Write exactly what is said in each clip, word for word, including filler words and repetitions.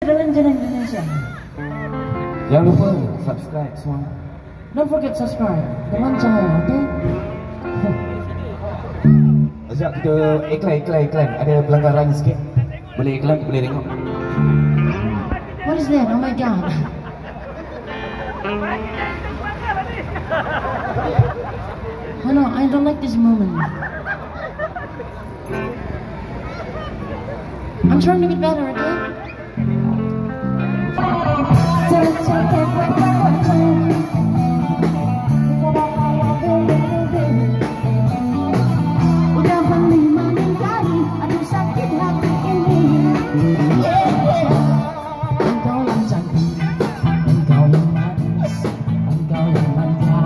Jalan-jalan Indonesia. Jangan lupa subscribe semua. Don't forget subscribe. Teman cahaya, oke? Sekejap kita iklan, iklan, iklan. Ada pelanggaran sikit. Boleh iklan, boleh tengok. What is that? Oh my god. Oh no, I don't like this moment. I'm trying to get better, okay? Udah berlima kali, aduh sakit hati ini. Yeah, yeah. Engkau yang cantik, engkau yang manis, engkau yang manja.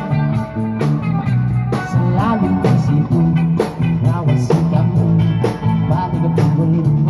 Selalu kasihku, rawasi kamu, bagi kebunmu.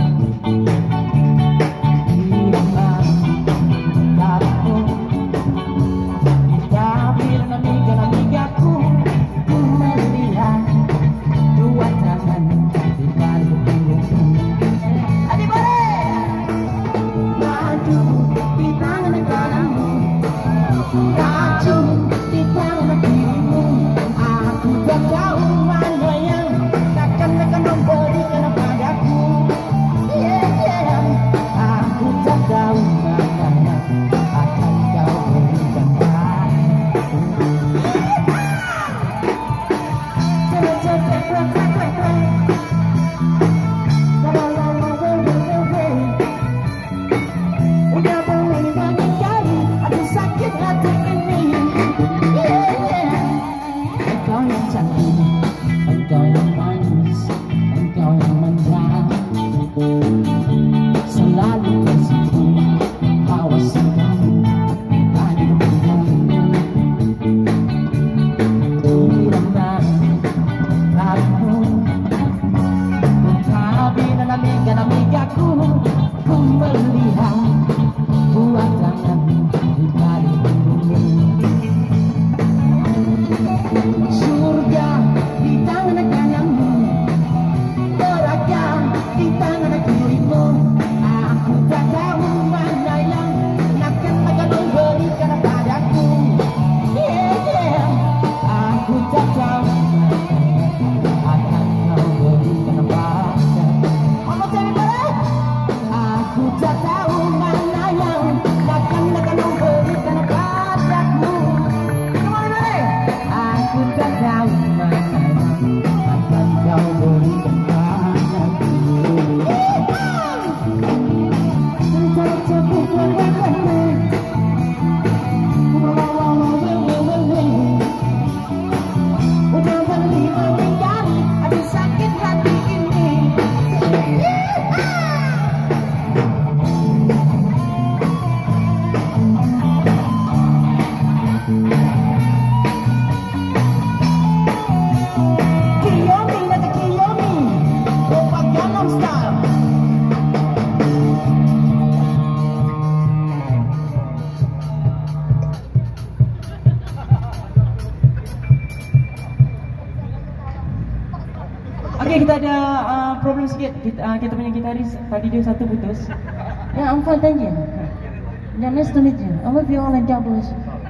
Oke, kita ada uh, problem sedikit. Kita, uh, kita punya gitaris tadi dia satu putus. Ya, I'm fine, thank you. Yeah, nice to meet you. I hope you all like doubles.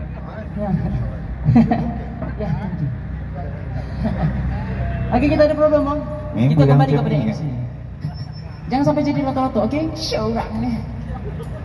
Ya, ya, thank you. Oke, kita ada problem, Bang. Kita kembali kepada M C. Jangan sampai jadi lato-lato, oke? Show nih.